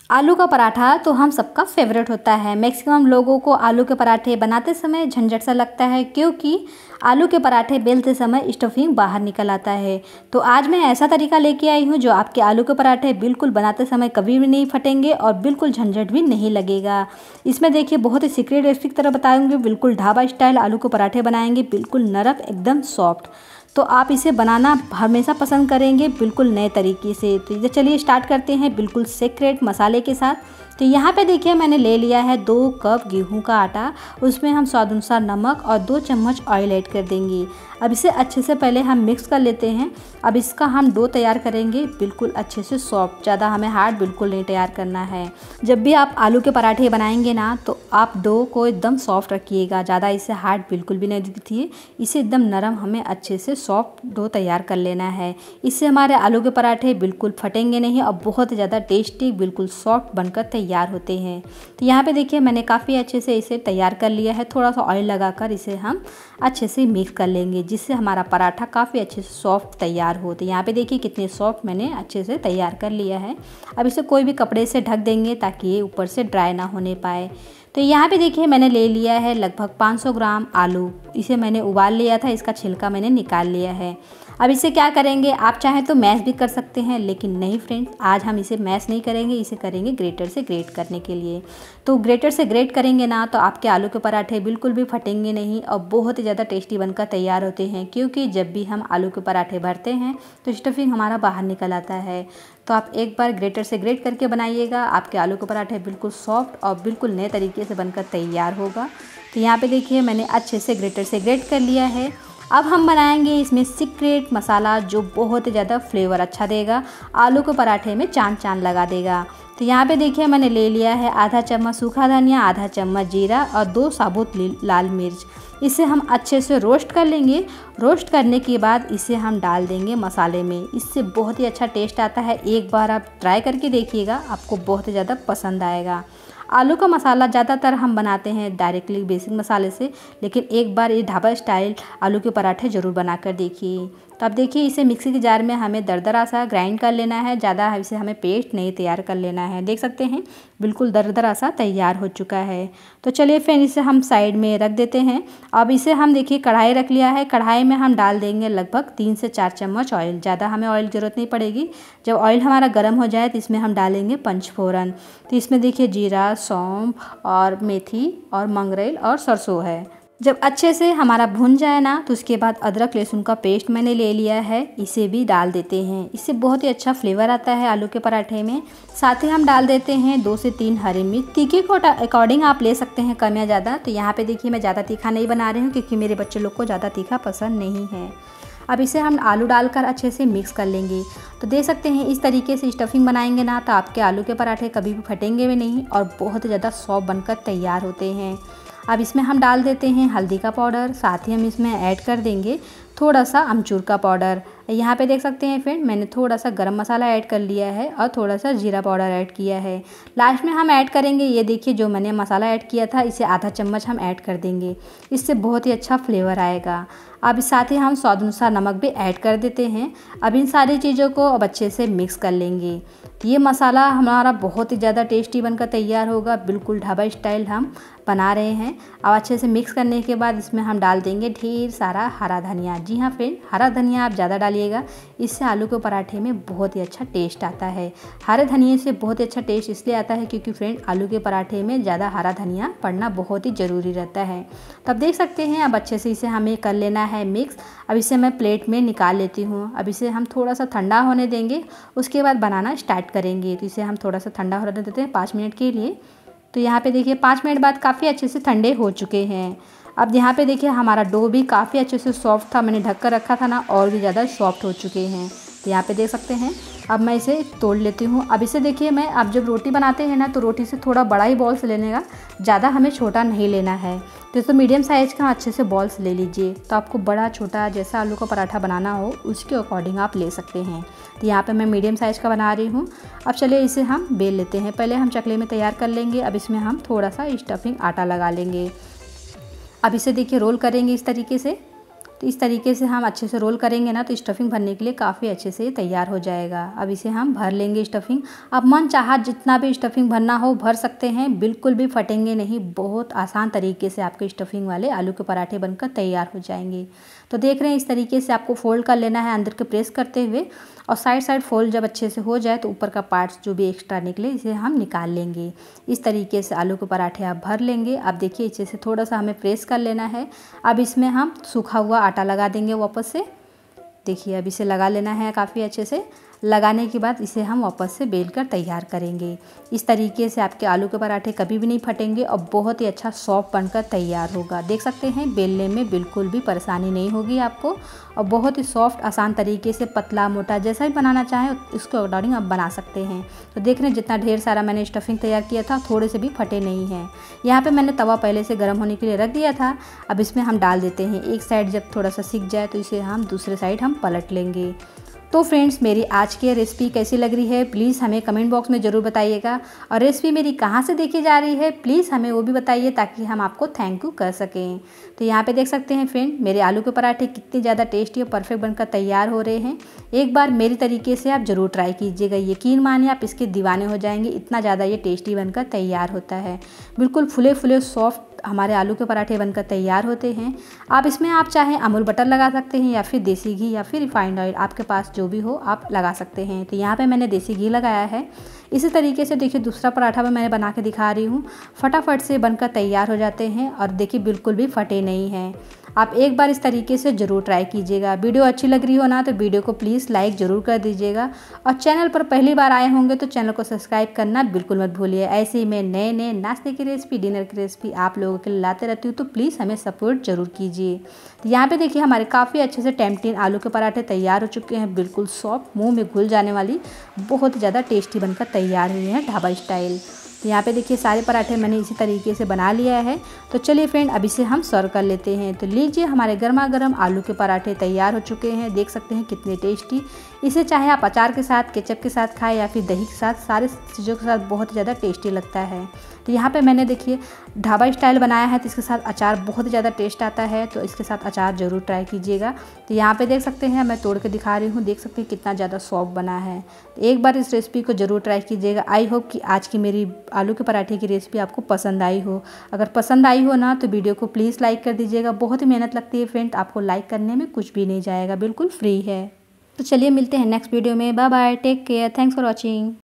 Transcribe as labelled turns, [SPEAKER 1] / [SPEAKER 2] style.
[SPEAKER 1] आलू का पराठा तो हम सबका फेवरेट होता है। मैक्सिमम लोगों को आलू के पराठे बनाते समय झंझट सा लगता है, क्योंकि आलू के पराठे बेलते समय स्टफिंग बाहर निकल आता है। तो आज मैं ऐसा तरीका लेके आई हूँ जो आपके आलू के पराठे बिल्कुल बनाते समय कभी भी नहीं फटेंगे और बिल्कुल झंझट भी नहीं लगेगा। इसमें देखिए बहुत ही सीक्रेट रेसिपी की तरह बताऊँगी, बिल्कुल ढाबा स्टाइल आलू के पराठे बनाएंगे, बिल्कुल नरम एकदम सॉफ्ट। तो आप इसे बनाना हमेशा पसंद करेंगे बिल्कुल नए तरीके से। तो चलिए स्टार्ट करते हैं बिल्कुल सीक्रेट मसाले के साथ। तो यहाँ पे देखिए मैंने ले लिया है 2 कप गेहूं का आटा, उसमें हम स्वाद अनुसार नमक और 2 चम्मच ऑयल ऐड कर देंगे। अब इसे अच्छे से पहले हम मिक्स कर लेते हैं। अब इसका हम डो तैयार करेंगे बिल्कुल अच्छे से सॉफ्ट, ज़्यादा हमें हार्ड बिल्कुल नहीं तैयार करना है। जब भी आप आलू के पराठे बनाएंगे ना तो आप डो को एकदम सॉफ्ट रखिएगा, ज़्यादा इसे हार्ड बिल्कुल भी नहीं दीजिए। इसे एकदम नरम हमें अच्छे से सॉफ्ट डो तैयार कर लेना है। इससे हमारे आलू के पराठे बिल्कुल फटेंगे नहीं और बहुत ज़्यादा टेस्टी बिल्कुल सॉफ्ट बनकर तैयार होते हैं। तो यहाँ पे देखिए मैंने काफ़ी अच्छे से इसे तैयार कर लिया है। थोड़ा सा ऑयल लगाकर इसे हम अच्छे से मिक्स कर लेंगे, जिससे हमारा पराठा काफ़ी अच्छे से सॉफ्ट तैयार हो। तो यहाँ पे देखिए कितने सॉफ्ट मैंने अच्छे से तैयार कर लिया है। अब इसे कोई भी कपड़े से ढक देंगे ताकि ये ऊपर से ड्राई ना होने पाए। तो यहाँ पे देखिए मैंने ले लिया है लगभग 500 ग्राम आलू। इसे मैंने उबाल लिया था, इसका छिलका मैंने निकाल लिया है। अब इसे क्या करेंगे, आप चाहें तो मैश भी कर सकते हैं, लेकिन नहीं फ्रेंड्स, आज हम इसे मैश नहीं करेंगे, इसे करेंगे ग्रेटर से ग्रेट करने के लिए। तो ग्रेटर से ग्रेट करेंगे ना तो आपके आलू के पराठे बिल्कुल भी फटेंगे नहीं और बहुत ही ज़्यादा टेस्टी बनकर तैयार होते हैं। क्योंकि जब भी हम आलू के पराठे भरते हैं तो स्टफिंग हमारा बाहर निकल आता है। तो आप एक बार ग्रेटर से ग्रेट करके बनाइएगा, आपके आलू के पराठे बिल्कुल सॉफ्ट और बिल्कुल नए तरीके से बनकर तैयार होगा। तो यहाँ पे देखिए मैंने अच्छे से ग्रेटर से ग्रेट कर लिया है। अब हम बनाएंगे इसमें सीक्रेट मसाला जो बहुत ही ज़्यादा फ्लेवर अच्छा देगा, आलू के पराठे में चांद चांद लगा देगा। तो यहाँ पे देखिए मैंने ले लिया है आधा चम्मच सूखा धनिया, आधा चम्मच जीरा और 2 साबुत लाल मिर्च। इसे हम अच्छे से रोस्ट कर लेंगे। रोस्ट करने के बाद इसे हम डाल देंगे मसाले में, इससे बहुत ही अच्छा टेस्ट आता है। एक बार आप ट्राई करके देखिएगा, आपको बहुत ही ज़्यादा पसंद आएगा। आलू का मसाला ज़्यादातर हम बनाते हैं डायरेक्टली बेसिक मसाले से, लेकिन एक बार ये ढाबा स्टाइल आलू के पराठे ज़रूर बनाकर देखिए। तो अब देखिए इसे मिक्सी के जार में हमें दरदरा सा ग्राइंड कर लेना है, ज़्यादा इसे हमें पेस्ट नहीं तैयार कर लेना है। देख सकते हैं बिल्कुल दरदरा सा तैयार हो चुका है। तो चलिए फिर इसे हम साइड में रख देते हैं। अब इसे हम देखिए कढ़ाई रख लिया है, कढ़ाई में हम डाल देंगे लगभग 3 से 4 चम्मच ऑयल, ज़्यादा हमें ऑयल की ज़रूरत नहीं पड़ेगी। जब ऑयल हमारा गर्म हो जाए तो इसमें हम डालेंगे पंचफोरन। तो इसमें देखिए जीरा, सौंफ और मेथी और मंगरेल और सरसों है। जब अच्छे से हमारा भुन जाए ना तो उसके बाद अदरक लहसुन का पेस्ट मैंने ले लिया है, इसे भी डाल देते हैं। इससे बहुत ही अच्छा फ्लेवर आता है आलू के पराठे में। साथ ही हम डाल देते हैं 2 से 3 हरी मिर्च। तीखे को अकॉर्डिंग आप ले सकते हैं कम या ज़्यादा। तो यहाँ पे देखिए मैं ज़्यादा तीखा नहीं बना रही हूँ, क्योंकि मेरे बच्चे लोग को ज़्यादा तीखा पसंद नहीं है। अब इसे हम आलू डालकर अच्छे से मिक्स कर लेंगे। तो देख सकते हैं इस तरीके से स्टफिंग बनाएंगे ना तो आपके आलू के पराठे कभी भी फटेंगे भी नहीं और बहुत ज़्यादा सॉफ्ट बनकर तैयार होते हैं। अब इसमें हम डाल देते हैं हल्दी का पाउडर, साथ ही हम इसमें ऐड कर देंगे थोड़ा सा अमचूर का पाउडर। यहाँ पे देख सकते हैं फ्रेंड मैंने थोड़ा सा गरम मसाला ऐड कर लिया है और थोड़ा सा जीरा पाउडर ऐड किया है। लास्ट में हम ऐड करेंगे ये देखिए जो मैंने मसाला ऐड किया था, इसे आधा चम्मच हम ऐड कर देंगे, इससे बहुत ही अच्छा फ्लेवर आएगा। अब साथ ही हम स्वाद अनुसार नमक भी ऐड कर देते हैं। अब इन सारी चीज़ों को अब अच्छे से मिक्स कर लेंगे। तो ये मसाला हमारा बहुत ही ज़्यादा टेस्टी बनकर तैयार होगा, बिल्कुल ढाबा स्टाइल हम बना रहे हैं। अब अच्छे से मिक्स करने के बाद इसमें हम डाल देंगे ढेर सारा हरा धनिया। जी हाँ फ्रेंड, हरा धनिया आप ज़्यादा डालिएगा, इससे आलू के पराठे में बहुत ही अच्छा टेस्ट आता है। हरे धनिए से बहुत ही अच्छा टेस्ट इसलिए आता है क्योंकि फ्रेंड आलू के पराठे में ज़्यादा हरा धनिया पड़ना बहुत ही ज़रूरी रहता है। तो अब देख सकते हैं अब अच्छे से इसे हमें कर लेना है मिक्स। अब इसे मैं प्लेट में निकाल लेती हूँ। अब इसे हम थोड़ा सा ठंडा होने देंगे, उसके बाद बनाना स्टार्ट करेंगे। तो इसे हम थोड़ा सा ठंडा होने देते हैं 5 मिनट के लिए। तो यहाँ पे देखिए 5 मिनट बाद काफ़ी अच्छे से ठंडे हो चुके हैं। अब यहाँ पे देखिए हमारा डो भी काफ़ी अच्छे से सॉफ्ट था, मैंने ढक कर रखा था ना, और भी ज़्यादा सॉफ्ट हो चुके हैं। तो यहाँ पे देख सकते हैं। अब मैं इसे तोड़ लेती हूँ। अब इसे देखिए मैं अब जब रोटी बनाते हैं ना तो रोटी से थोड़ा बड़ा ही बॉल्स लेने का, ज़्यादा हमें छोटा नहीं लेना है। तो मीडियम साइज़ का अच्छे से बॉल्स ले लीजिए। तो आपको बड़ा छोटा जैसा आलू का पराठा बनाना हो उसके अकॉर्डिंग आप ले सकते हैं। तो यहाँ पे मैं मीडियम साइज़ का बना रही हूँ। अब चलिए इसे हम बेल लेते हैं। पहले हम चकले में तैयार कर लेंगे। अब इसमें हम थोड़ा सा स्टफिंग आटा लगा लेंगे। अब इसे देखिए रोल करेंगे इस तरीके से। तो इस तरीके से हम अच्छे से रोल करेंगे ना तो स्टफिंग भरने के लिए काफ़ी अच्छे से तैयार हो जाएगा। अब इसे हम भर लेंगे स्टफिंग। अब मन चाहा जितना भी स्टफिंग भरना हो भर सकते हैं, बिल्कुल भी फटेंगे नहीं। बहुत आसान तरीके से आपके स्टफिंग वाले आलू के पराठे बनकर तैयार हो जाएंगे। तो देख रहे हैं इस तरीके से आपको फोल्ड कर लेना है अंदर के प्रेस करते हुए, और साइड साइड फोल्ड जब अच्छे से हो जाए तो ऊपर का पार्ट्स जो भी एक्स्ट्रा निकले इसे हम निकाल लेंगे। इस तरीके से आलू के पराठे आप भर लेंगे। अब देखिए इसे से थोड़ा सा हमें प्रेस कर लेना है। अब इसमें हम सूखा हुआ आटा लगा देंगे वापस से। देखिए अब इसे लगा लेना है काफ़ी अच्छे से। लगाने के बाद इसे हम वापस से बेल कर तैयार करेंगे। इस तरीके से आपके आलू के पराठे कभी भी नहीं फटेंगे और बहुत ही अच्छा सॉफ्ट बनकर तैयार होगा। देख सकते हैं बेलने में बिल्कुल भी परेशानी नहीं होगी आपको, और बहुत ही सॉफ्ट आसान तरीके से पतला मोटा जैसा भी बनाना चाहें उसके अकॉर्डिंग आप बना सकते हैं। तो देख रहे हैं जितना ढेर सारा मैंने स्टफिंग तैयार किया था थोड़े से भी फटे नहीं हैं। यहाँ पर मैंने तवा पहले से गर्म होने के लिए रख दिया था। अब इसमें हम डाल देते हैं। एक साइड जब थोड़ा सा सिक जाए तो इसे हम दूसरे साइड हम पलट लेंगे। तो फ्रेंड्स मेरी आज की रेसिपी कैसी लग रही है प्लीज़ हमें कमेंट बॉक्स में ज़रूर बताइएगा, और रेसिपी मेरी कहाँ से देखी जा रही है प्लीज़ हमें वो भी बताइए ताकि हम आपको थैंक यू कर सकें। तो यहाँ पे देख सकते हैं फ्रेंड मेरे आलू के पराठे कितने ज़्यादा टेस्टी और परफेक्ट बनकर तैयार हो रहे हैं। एक बार मेरी तरीके से आप ज़रूर ट्राई कीजिएगा, यकीन मानिए आप इसके दीवाने हो जाएंगे, इतना ज़्यादा ये टेस्टी बनकर तैयार होता है। बिल्कुल फुले फुले सॉफ्ट हमारे आलू के पराठे बनकर तैयार होते हैं। आप इसमें आप चाहें अमूल बटर लगा सकते हैं या फिर देसी घी या फिर रिफाइंड ऑयल, आपके पास जो भी हो आप लगा सकते हैं। तो यहाँ पे मैंने देसी घी लगाया है। इसी तरीके से देखिए दूसरा पराठा भी मैंने बना के दिखा रही हूँ। फटाफट से बनकर तैयार हो जाते हैं और देखिए बिल्कुल भी फटे नहीं हैं। आप एक बार इस तरीके से ज़रूर ट्राई कीजिएगा। वीडियो अच्छी लग रही हो ना तो वीडियो को प्लीज़ लाइक ज़रूर कर दीजिएगा, और चैनल पर पहली बार आए होंगे तो चैनल को सब्सक्राइब करना बिल्कुल मत भूलिए। ऐसे ही मैं नए नए नाश्ते की रेसिपी डिनर की रेसिपी आप लोगों के लिए लाते रहती हूँ, तो प्लीज़ हमें सपोर्ट ज़रूर कीजिए। तो यहाँ पे देखिए हमारे काफ़ी अच्छे से टेम्पटिंग आलू के पराठे तैयार हो चुके हैं। बिल्कुल सॉफ्ट मुँह में घुल जाने वाली बहुत ज़्यादा टेस्टी बनकर तैयार हुए हैं ढाबा स्टाइल। तो यहाँ पे देखिए सारे पराठे मैंने इसी तरीके से बना लिया है। तो चलिए फ्रेंड अब इसे हम सर्व कर लेते हैं। तो लीजिए हमारे गर्मा गर्म आलू के पराठे तैयार हो चुके हैं। देख सकते हैं कितने टेस्टी। इसे चाहे आप अचार के साथ, केचप के साथ खाएं या फिर दही के साथ, सारे चीज़ों के साथ बहुत ज़्यादा टेस्टी लगता है। तो यहाँ पे मैंने देखिए ढाबा स्टाइल बनाया है, तो इसके साथ अचार बहुत ज़्यादा टेस्ट आता है, तो इसके साथ अचार ज़रूर ट्राई कीजिएगा। तो यहाँ पे देख सकते हैं मैं तोड़ के दिखा रही हूँ, देख सकते हैं कितना ज़्यादा सॉफ्ट बना है। तो एक बार इस रेसिपी को ज़रूर ट्राई कीजिएगा। आई होप कि आज की मेरी आलू के पराठे की रेसिपी आपको पसंद आई हो। अगर पसंद आई हो ना तो वीडियो को प्लीज़ लाइक कर दीजिएगा। बहुत ही मेहनत लगती है फ्रेंड, आपको लाइक करने में कुछ भी नहीं जाएगा, बिल्कुल फ्री है। तो चलिए मिलते हैं नेक्स्ट वीडियो में। Bye bye, take care, thanks for watching.